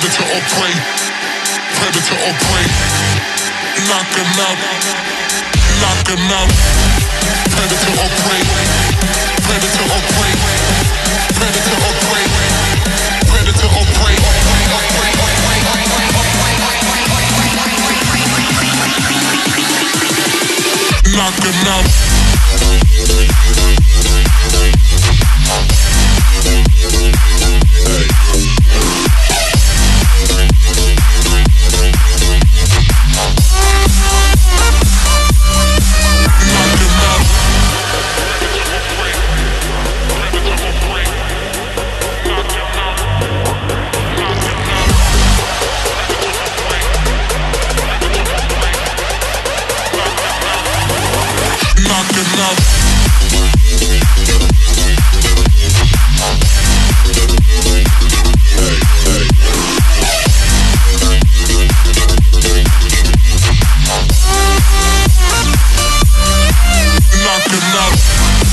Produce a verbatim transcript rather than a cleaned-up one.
Predator or prey, predator or prey. Knock him out, knock him out. Predator or prey, predator or prey, predator or prey, predator or prey. Knock him out. Knock him out.